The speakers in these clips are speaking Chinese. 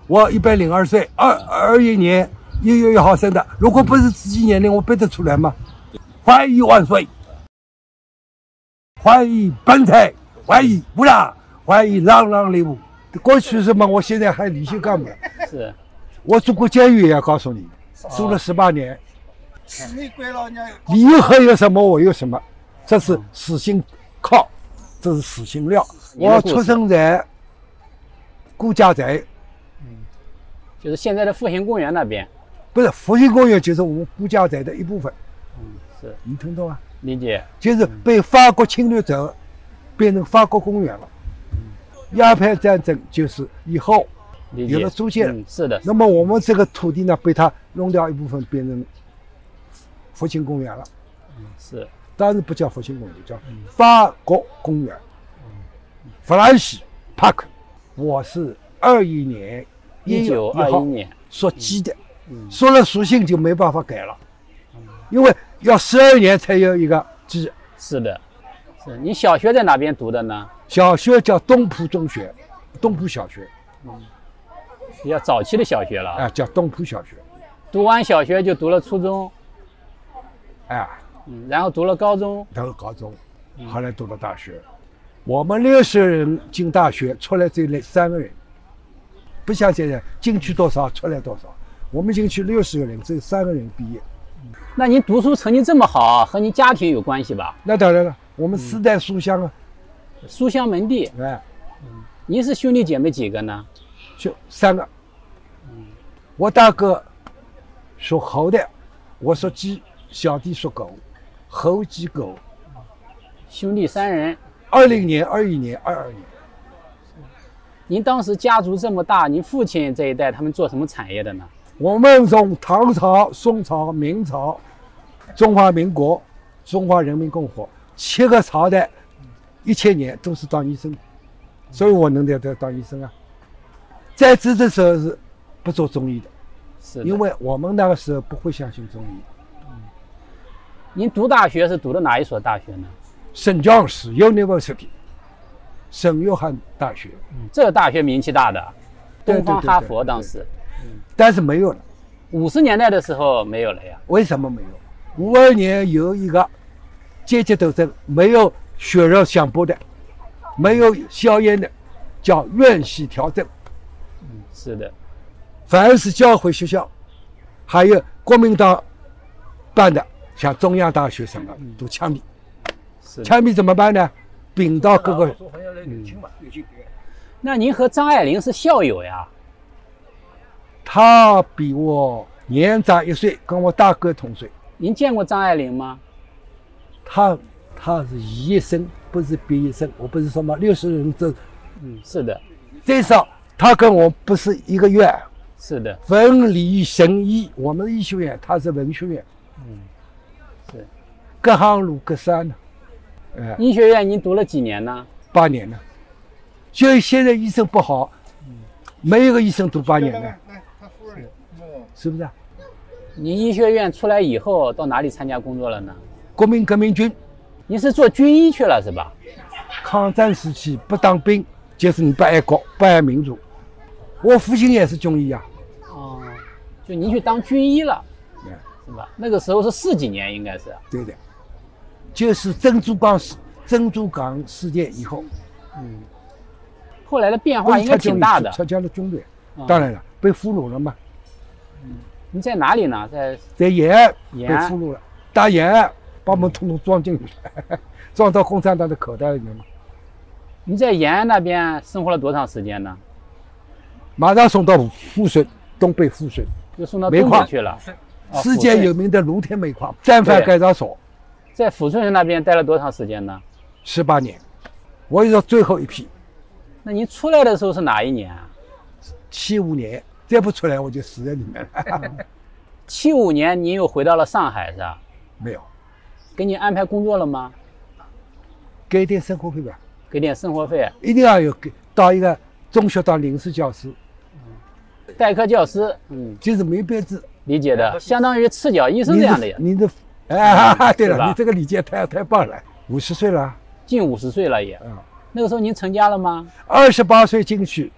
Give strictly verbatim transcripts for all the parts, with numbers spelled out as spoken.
我一百零二岁，二二一年一月一号生的。如果不是自己年龄，我背得出来吗？欢迎万岁！欢迎本台，欢迎乌拉，欢迎朗朗礼物。过去什么？我现在还离休干部。 是， 我住过监狱，也要告诉你，住了十八年。 你归了你。 你以后有什么，我有什么，这是死刑靠，这是死刑料。我出生在顾家宅。 就是现在的复兴公园那边， 不是复兴公园，就是我们顾家宅的一部分。 嗯，是， 你听懂吗？ 理解。 就是被法国侵略者变成法国公园了。嗯，鸦片战争就是以后有了租界了。 嗯，是的。 那么我们这个土地呢，被他弄掉一部分，变成复兴公园了。 嗯，是。 当然不叫复兴公园，叫法国公园。嗯，弗兰西 Park。我是二一年。 一九二一年属鸡的，嗯、说了属性就没办法改了，嗯、因为要十二年才有一个鸡。 是的，是你小学在哪边读的呢？ 小学叫东浦中学，东浦小学， 嗯，比较早期的小学了啊， 哎，叫东浦小学。 读完小学就读了初中， 哎， 嗯，然后读了高中， 读了高中，后来读了大学。嗯、我们六十人进大学，出来只有三个人。不像现在进去多少出来多少，我们进去六十个人，只有三个人毕业。 那您读书成绩这么好，和您家庭有关系吧？ 那当然了，我们四代书香啊， 嗯、书香门第。 哎， 嗯，您是兄弟姐妹几个呢？ 就三个。嗯，我大哥属猴的，我属鸡，小弟属狗，猴鸡狗。 兄弟三人。 二零年、二一年、二二年。 您当时家族这么大，您父亲这一代他们做什么产业的呢？ 我们从唐朝、宋朝、明朝、中华民国、中华人民共和国七个朝代，一千年都是当医生，所以我能在这当医生啊。在职的时候是不做中医的， 是的， 因为我们那个时候不会相信中医。 嗯，您读大学是读的哪一所大学呢？ 圣教士 University。圣约翰大学， 嗯，这个大学名气大的，东方哈佛当时， 嗯，但是没有了。 五十年代的时候没有了呀？ 为什么没有？五二年有一个阶级斗争，没有血肉相搏的，没有硝烟的，叫院系调整。 嗯，是的。 凡是教会学校，还有国民党办的，像中央大学什么，都枪毙。枪毙怎么办呢？并到各个， 嗯，那您和张爱玲是校友呀？ 他比我年长一岁，跟我大哥同岁。 您见过张爱玲吗？ 他他是医医生，不是毕业生。我不是说嘛，六十人这， 嗯，是的。 最少他跟我不是一个院。 是的。 文理生医，我们医学院，他是文学院。 嗯，是。 各行路各山呢。 哎，医学院您读了几年呢？ 八年呢。所以现在医生不好，嗯、没有个医生读八年的，是不是？ 您医学院出来以后到哪里参加工作了呢？ 国民革命军。 您是做军医去了是吧？ 抗战时期不当兵，就是你不爱国、不爱民主。我父亲也是军医啊。 哦，就您去当军医了， 嗯、 是吧？那个时候是四几年，应该是。 对的。就是珍珠港事珍珠港事件以后， 嗯，后来的变化应该挺大的。 参加了军队，哦、当然了，被俘虏了嘛。 嗯，你在哪里呢？在在延安被俘虏了，打延安把我们统统装进去，装到共产党的口袋里面嘛。 你在延安那边生活了多长时间呢？ 马上送到抚顺，东北抚顺， 就送到东北去了。 世界有名的芦田煤矿战犯改造所。 在抚顺那边待了多长时间呢？ 十八年，我也是最后一批。 那您出来的时候是哪一年啊？ 七五年，再不出来我就死在里面了。 七五年您又回到了上海是吧？ 没有。 给你安排工作了吗？ 给点生活费吧。 给点生活费。 一定要有给到一个中学当临时教师。 嗯，代课教师，嗯， 就是没编制。 理解的，相当于赤脚医生这样的呀。 你的。哎，对了，你这个理解太太棒了。五十岁了， 近五十岁了也。 嗯， 那个时候您成家了吗？ 二十八岁进去，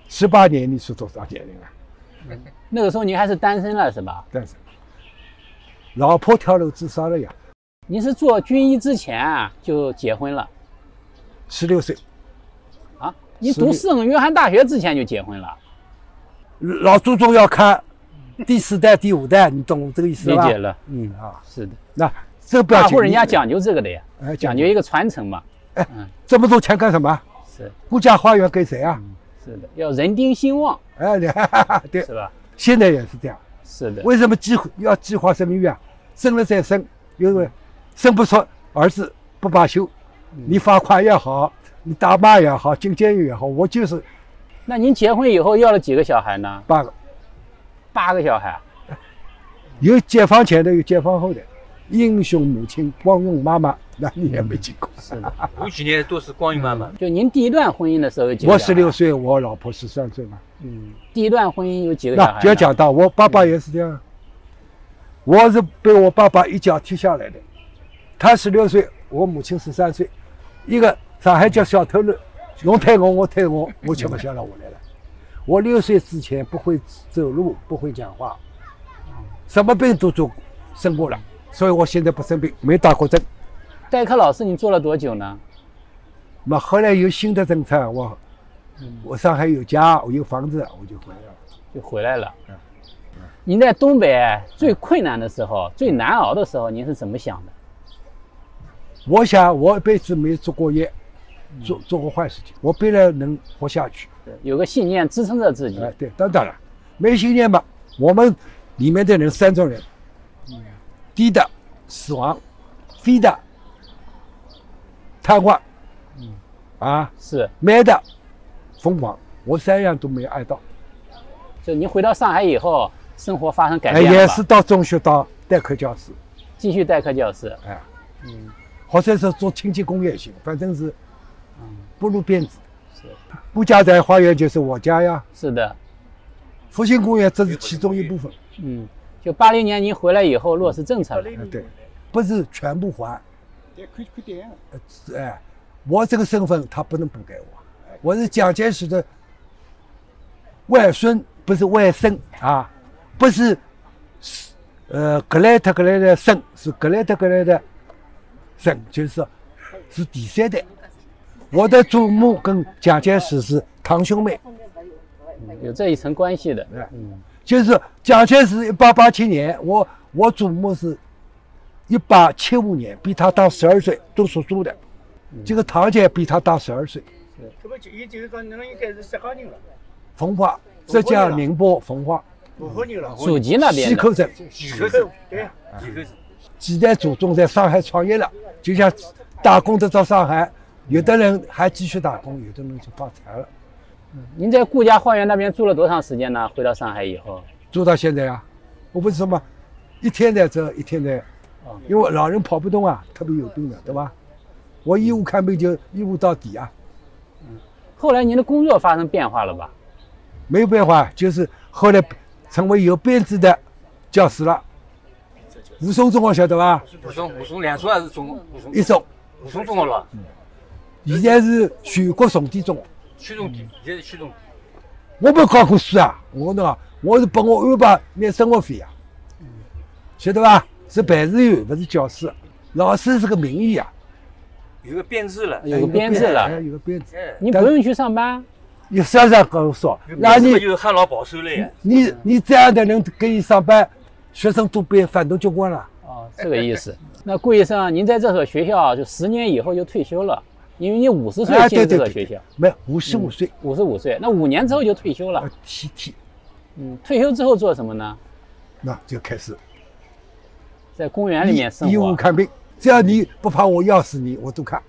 十八年，你是多少年龄啊？ 那个时候您还是单身了是吧？ 但是，老婆跳楼自杀了呀。 您是做军医之前啊就结婚了十六岁， 啊？您读圣约翰大学之前就结婚了？ 老祖宗要看第四代、第五代，你懂这个意思吧？ 理解了，嗯啊， 是的。 那这不要紧， 大户人家讲究这个的呀， 哎讲究一个传承嘛。 哎， 嗯， 这么多钱干什么？ 是顾家花园给谁啊？ 是的，要人丁兴旺， 哎，对， 是吧？ 现在也是这样。 是的， 为什么计要计划生育啊？生了再生，因为生不出儿子不罢休。你罚款也好，你打骂也好，进监狱也好，我就是那您结婚以后要了几个小孩呢？ 八个， 八个小孩。 有解放前的，有解放后的。英雄母亲，光荣妈妈，那你也没经过。 是的， 有几年都是光荣妈妈。 就您第一段婚姻的时候有几个我小孩？ 十六岁，我老婆十三岁嘛。 嗯，第一段婚姻有几个小孩呢？ 那就要讲到我爸爸也是这样，我是被我爸爸一脚踢下来的。他十六岁，我母亲十三岁，一个上海叫小偷了，侬推我，我推我，我吃不下了，我来了。我六岁之前不会走路，不会讲话，什么病都做生过了，所以我现在不生病，没打过针。 代课老师你做了多久呢？ 那后来有新的政策，我我上海有家，我有房子，我就回来了。 就回来了。您在东北最困难的时候、最难熬的时候，您是怎么想的？ 我想我一辈子没做过业，做做过坏事情，我必然能活下去。 有个信念支撑着自己。 哎，对，当然了，没信念嘛，我们里面的人三种人，低的死亡，飞的瘫痪，啊， 是， 美的疯狂，我三样都没有挨到。 就您回到上海以后，生活发生改哎， 变了吧？ 也是到中学当代课教师， 继续代课教师。 哎， 嗯， 或者是做清洁工也行，反正是嗯， 不露辫子。 是顾家宅花园就是我家呀， 是的， 复兴公园这是其中一部分。 嗯，就八零年您回来以后落实政策了。 哎，对，不是全部还。 对，可以可以点。 呃，哎，我这个身份他不能补给我，我是蒋介石的外孙，不是外甥啊，不是，呃，格莱特格莱的孙，是格莱特格莱的孙，就是是第三代。我的祖母跟蒋介石是堂兄妹， 有这一层关系的。 哎嗯， 就是蒋介石一八八七年，我我祖母是一八七五年，比他大十二岁，都属猪的。这个堂姐比他大十二岁。 这不就也就是讲，侬应该是适康人了， 奉化，浙江宁波奉化， 不好人了。 祖籍那边的。 溪口镇， 几口子， 对， 几口子。 几代祖宗在上海创业了，就像打工的到上海，有的人还继续打工，有的人就发财了。 您在顾家花园那边住了多长时间呢？回到上海以后， 住到现在啊，我不是什么一天在这，一天在，因为老人跑不动啊，特别有病的，对吧？我义务看病就义务到底啊。 后来您的工作发生变化了吧？ 没有变化，就是后来成为有编制的教师了。武松中学晓得吧？ 武松，武松两中还是中？武松一中， 武松中学了， 现在是全国重点中学。 区重点，现在是区重点。 我没考过书啊，我呢，我是帮我安排拿生活费啊，晓得吧？是办事员，不是教师。老师是个名义啊， 有个编制了， 有个编制了哎有个编制。 哎， 您不用去上班。 有啥啥跟我说，那你那就是汉老保守了呀。 你你这样的人给你上班，学生都被反动教官了。 哦，这个意思。那顾医生，您在这所学校就十年以后就退休了，因为你五十岁哎进入这对对对个学校， 没有五十五岁， 五十五岁，那五年之后就退休了呃。T T， 嗯，退休之后做什么呢？ 那就开始在公园里面生义务活。 看病，只要你不怕我要死你，我都看。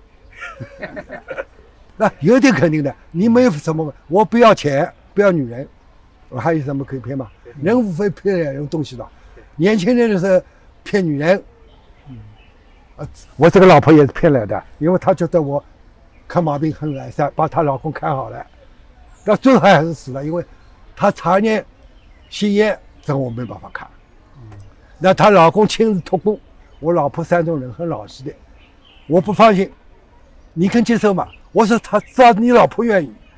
那有点肯定的，你没有什么，我不要钱，不要女人，我还有什么可以骗吗？人无非骗两样东西的。年轻人的时候骗女人，呃，我这个老婆也是骗来的，因为她觉得我看毛病很来噻，把她老公看好了，到最后还是死了，因为她常年吸烟，这我没办法看。那她老公亲自托孤，我老婆山东人很老实的，我不放心，你肯接受吗？我说他只要你老婆愿意，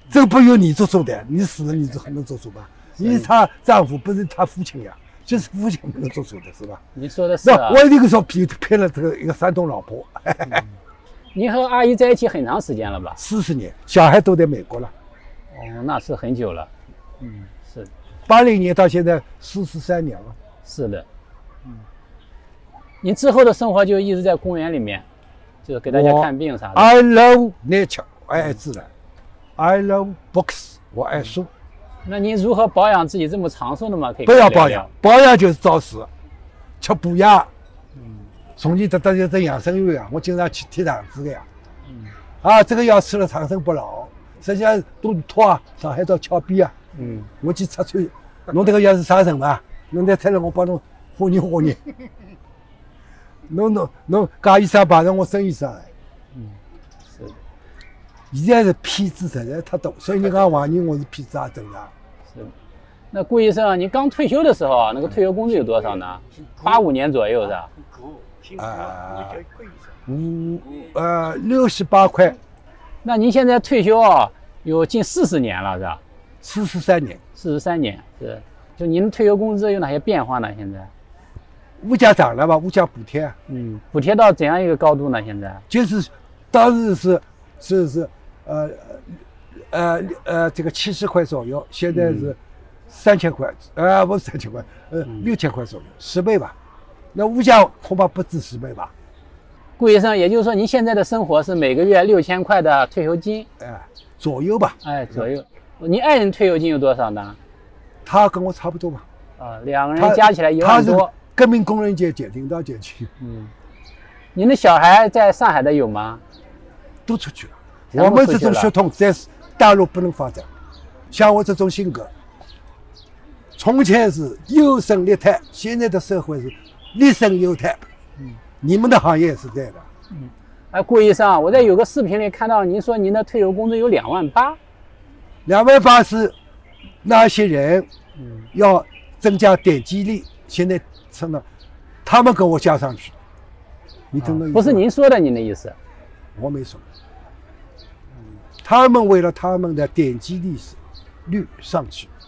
这不由你做主的，你死了你就很能做主吧？你是她丈夫，不是她父亲呀，就是父亲不能做主的是吧？ 你说的是、 那啊。 我这个时候骗骗了这个一个山东老婆， 嗯、你和阿姨在一起很长时间了吧？ 四十年，小孩都在美国了。 哦，那是很久了。嗯，是。 八零年到现在四十三年了。 是的。嗯。你之后的生活就一直在公园里面，就是给大家看病啥的。 I love nature， 我爱自然。I love books， 我爱书。 那您如何保养自己这么长寿的吗？可以不要保养，保养就是找死，吃补药。嗯，从前得得有这养生药呀，我经常去贴肠子的呀。嗯，啊，这个药吃了长生不老，实际上都托啊，上海到峭壁啊。嗯，我去拆穿，侬这个药是啥成分？侬再拆了，我帮侬化验化验。侬侬侬假医生碰上我真医生。 嗯，是的。 现在是骗子实在太多，所以你讲怀疑我是骗子也正常。 是。那顾医生，你刚退休的时候，那个退休工资有多少呢？八五年左右是吧？ 啊，五呃六十八块。 那您现在退休啊，有近四十年了是吧？ 四十三年。 四十三年是。就您的退休工资有哪些变化呢？现在？ 物价涨了吧？物价补贴。 嗯，补贴到怎样一个高度呢？现在？ 就是当时是是是呃呃呃这个七十块左右，现在是三千块，呃不是三千块，呃六千块左右，十倍吧。那物价恐怕不止十倍吧。 顾医生，也就是说您现在的生活是每个月六千块的退休金， 哎左右吧。 哎左右。您爱人退休金有多少呢？ 他跟我差不多吧。 啊，两个人加起来一万多。 他是革命工人节减领导减去。 嗯。您的小孩在上海的有吗？ 都出去了。我们这种血统在大陆不能发展。像我这种性格，从前是优胜劣汰，现在的社会是劣胜优汰。嗯，你们的行业也是这样的。 嗯，哎，顾医生，我在有个视频里看到您说您的退休工资有两万八。 两万八是那些人要增加点击率，现在成了他们跟我加上去。你懂的意思？ 不是您说的，您的意思？ 我没说。他们为了他们的点击率率上去，